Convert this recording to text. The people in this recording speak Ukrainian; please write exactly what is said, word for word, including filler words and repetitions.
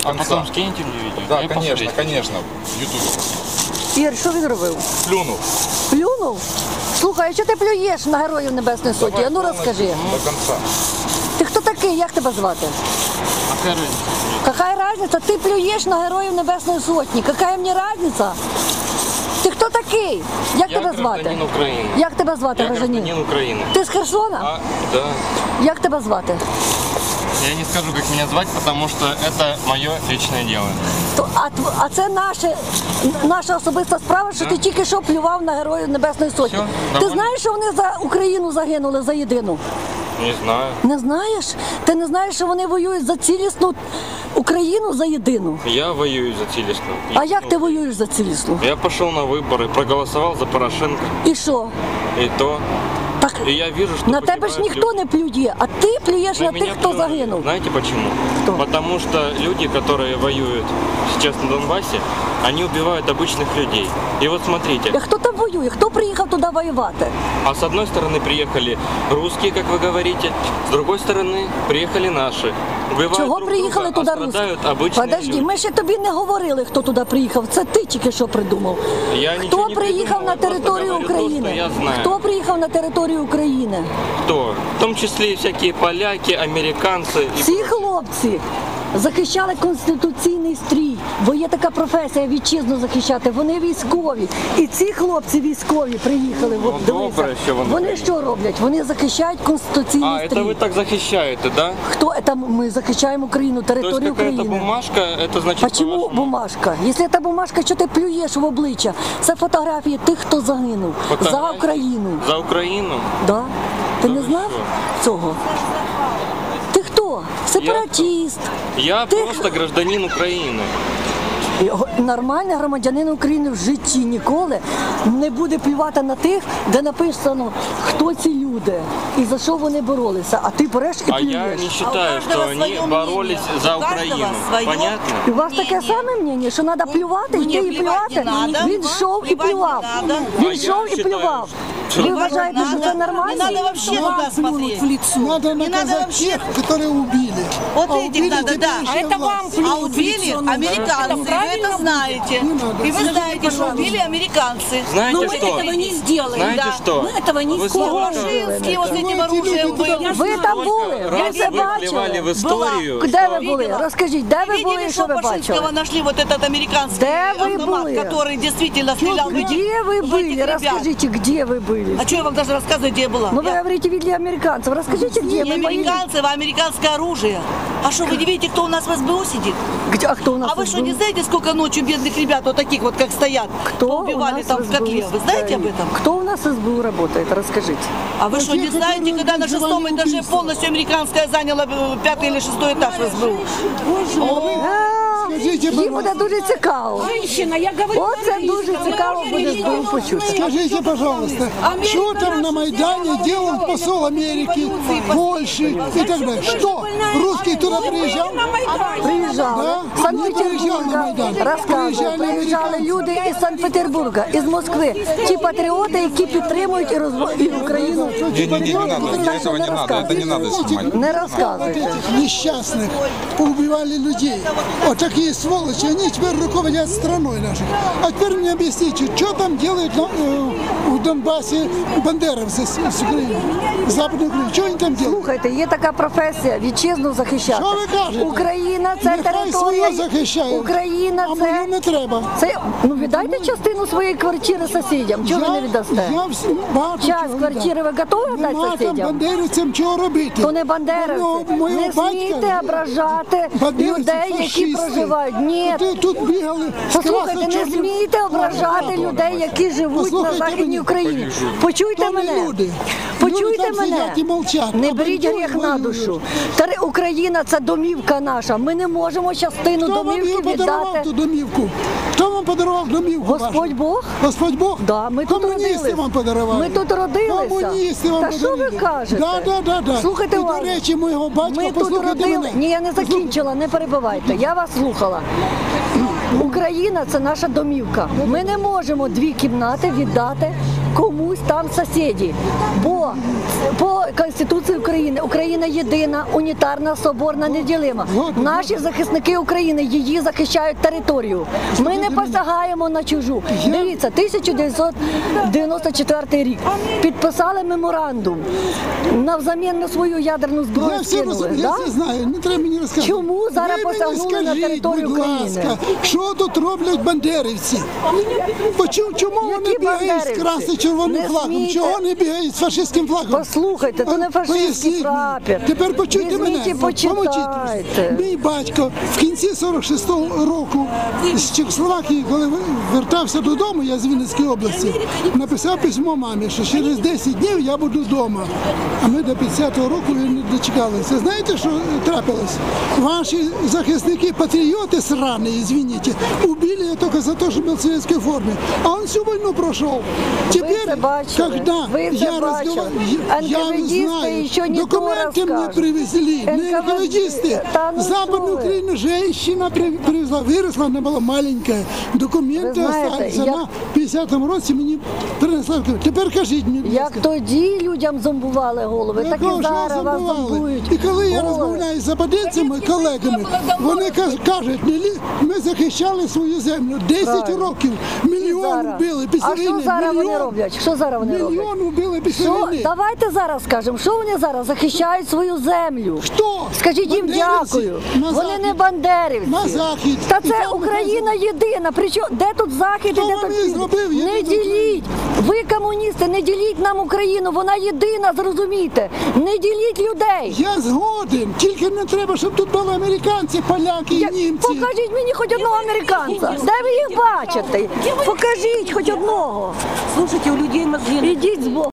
конца. А потом скиньте мне видео. Да, я конечно, посмотреть. конечно, в Ютубе. Ігор, що він робив? Плюнул. Плюнув? Слухай, а що ти плюєш на Героїв Небесної Сотні? А ну Давай розкажи. полностью До конца. Ти хто такий? Як тебе звати? Какая разница? Какая разница? Ти плюєш на Героїв Небесної Сотні. Какая мені разница? Ти хто такий? Як Я тебе звати? гражданин Украины. Як тебе звати, Я гражданин? гражданин Украины. Ти з Херсона? А, да. Як тебе звати? Я не скажу, как меня звать, потому что это мое личное дело. То, а, тв- а це наше, наша особиста справа, що Да. ти тільки що плював на Героїв Небесної Сотні. Всьо, Ти нормально. знаєш, що вони за Україну загинули, за єдину? Не знаю. Не знаєш? Ти не знаєш, що вони воюють за цілісну Україну, за єдину? Я воюю за Цілісну. А як ти воюєш за цілісну? Я пошел на выборы, проголосовал за Порошенко. І що? И то. Так И я вижу, что на тебе ж погибают ніхто люди. не плює, а ти плюєш На на меня тих, хто плюнули. загинув. Знаете почему? Кто? Потому что люди, которые воюют сейчас на Донбассе, они убивают обычных людей. И вот смотрите, А хто там воює? Хто приїхав туди воювати? а с одной стороны приехали русские, как вы говорите, с другой стороны приехали наши. Убивают Чого друг приїхали друга, туди а русські? страдают обычные Подожди, люди. ми ще тобі не говорили, хто туди приїхав. Це ти тільки що придумав. Я Хто ничего не приїхав придумал, на я просто територію говорю то, України? что я знаю. Хто приїхав на територію України? Кто? В том числе и всякие поляки, американцы. И Ці хлопці захищали конституційний стрій, бо є така професія вітчизну захищати. Вони військові. І ці хлопці військові приїхали. От, Ну, дивися. добре, що вони Вони приїхали. що роблять? Вони захищають конституційний А, это стрій. вы так защищаете, да? Хто це? Ми захищаємо Україну, То есть територію какая-то України. бумажка, это значит... Почему по-вашему, бумажка? Якщо це бумажка, що ти плюєш в обличчя? Це фотографії тих, хто загинув за фотографии? Україну. За Украину? Да? Ти Та не ви знав що? цього? Ти хто? Сепаратіст. Я Ти- просто гражданин Украины. Нормальний громадянин України в житті ніколи не буде плювати на тих, де написано, хто ці люди і за що вони боролися. А ти береш і А я плюєш. не считаю, что они боролись за Украину. Понятно? І у вас таке саме мнення, що треба плювати, йти і плювати? Він йшов і плював. А Він я йшов і считаю, плював. що- Ви вважаєте, що це Не нормально? надо вообще туда смотреть. в лицо. Надо Не надо наказать вообще. тех, которые убили. Вот А этих убили надо, да. теперешняя А это власть. вам А убили американцы, вы это знаете. И вы знаете, что убили американцы. Знаете Но мы что? этого не сделаем. Знаете Да. что? Мы этого не Вы сделаем. сколько- Ложинские вот с этим оружием были. Ви там були, ви раз це вы плевали бачили. в историю, Де что- ви були? Розкажіть, де ви були Видели, і що что ви Пашинского бачили? нашли вот этот американский Да вы автомат, были. который действительно стрелял в этих, Где вы в этих были? ребят. Расскажите, где вы были? А что я вам даже рассказываю, где я была? Ну вы Я- говорите, видели американцев. Расскажите, где Не вы были? американцы, а американское оружие. А что, вы не видите, кто у нас в эс бэ о сидит? Где, а кто у нас? А вы из что, не был? знаете, сколько ночью бедных ребят вот таких вот, как стоят, Кто у убивали нас там в в котле? СБУ Вы знаете об стоит? этом? Кто у нас из СБУ работает? Расскажите. А вы что, не те, знаете, которые когда на шестом организовали этаже убийство. полностью американская заняла э, пятый или шестой этаж в эс бэ о? А, Скажіть, їм будь буде дуже цікаво. Женщина, я говорю, Оце дуже цікаво буде СБУ почути. Скажите, пожалуйста, что там на Майдане делал посол Америки, Польши и так далее? Что? Русский туда приезжал? Приїжджали Да? з Санкт-Петербурга, Не приїжджали на Майдан. розказую, Приїжджали приїжджали американці. люди із Санкт-Петербурга, із Москви. Ті патріоти, які підтримують і, розв... і Україну. Не-не-не, не надо, Патріоти, этого не надо, это не надо снимать. Не Вот розказуйте. этих несчастных поубивали людей. Вот такие сволочи, они теперь руководят страной нашей. А теперь мне объясните, что там делают на, э, в Донбассе бандеровцы с, с Украины, с Западной Украины? Что они там делают? Слухайте, є така професія вітчизну захищати. Що ви кажете? Україна це Нехай територія. своє захищають. Україна А це. мені не треба. Це ну віддайте частину своєї квартири сусідям. Чого ви не віддасте? Я всі бачу, Час чого квартири ви готові віддати Нема там сусідям? бандерівцям чого робити. То не бандеровці. Ну, мого Не батька- смійте ображати Бандерівці, людей, які фашисти. проживають. Ні. Тут, тут бігали з Послухайте, не красно-чорним смійте ображати плакатом. людей, які живуть на Послухайте Західній мене. Україні. Почуйте То не мене. люди. Почуйте Люди там мене. сидять і мовчать. Не А беріть бандюги гріх на воюють. душу. Та Україна це домівка наша. Ми не можемо частину Хто вам її домівки подарував ту віддати. домівку? Хто вам подарував домівку Господь вашу? Бог? Господь Бог? Да, ми тут Комуністи родились. вам подарували. Ми тут родилися. Комуністи вам Та що ви подарували. кажете? Да, да, да, да. Слухайте І, до уважно. речі, мого батька, Ми тут послухайте родили. мене. Ні, я не закінчила, не перебивайте. Я вас слухала. Україна це наша домівка. Ми не можемо дві кімнати віддати комусь там сусіді. Бо по Конституції України Україна єдина, унітарна, соборна, неділима. Наші захисники України її захищають територію. Ми не посягаємо на чужу. Дивіться, тисяча дев'ятсот дев'яносто четвертий рік. Підписали меморандум. Навзамін на свою ядерну Я зброю все скинули. розумію, я Да? все знаю, не треба мені розказувати. Чому зараз Ви мені посягнули на скажіть, територію будь України? ласка, що тут роблять бандерівці? Почому, чому вони Які бігають з бандерівці? красно-червоним Не флагом? смійте. Чого вони бігають з фашистським флагом? Послухайте, то не А, фашистський поясніть мені. прапір. Тепер почуйте Візьміть мене. і почитайте. Помовчіть. Мій батько в кінці сорок шостого року з Чехословакії, коли вертався додому, я з Вінницької області, написав письмо мамі, що через десять днів я буду вдома. А ми до п'ятдесятого року не дочекалися. Знаєте, що трапилось? Ваші захисники, патріоти срані, извините, убили я только за то, что был в советской форме. А он всю войну прошел. Теперь, це бачили. когда Ви це я бачили. разговариваю, я не НКВДисти знаю, ще не то документы мне розкажуть. привезли, не НКВД, НКВДисты. та ну В Западную що ви? Украину женщина при- привезла, выросла, она была маленькая. Документы Ви знаєте, остались. я- Она в п'ятдесятому році мені принесла. Тепер кажіть мені, будь Як ласка. тоді людям зомбували голови, так Якого і ж зараз вас забували? зомбують. І коли я голови. розмовляю з западинцями, колегами, вони каж- кажуть, «Не лі- ми захищали свою землю десять Правильно. років, мільйон Зараз. вбили після А що війни, зараз вони мільйон, роблять? Що зараз вони роблять? мільйон вбили після Що? війни. Давайте зараз скажемо, що вони зараз захищають свою землю. Хто? Скажіть їм Бандерівці? дякую. На Вони захід. не бандерівці. На захід. Та І це там Україна єдина. Причому де тут захід, Хто і де вам тут її схід? зробив? Я Не не діліть. Ви комуністи, не діліть нам Україну. Вона єдина, зрозумійте. Не діліть людей. Я згоден, тільки не треба, щоб тут були американці, поляки і Я- німці. Покажіть мені хоч одного американця. Де ви їх бачите? Покажіть хоч одного. Слушайте, у людей мозги Ідіть з Богом.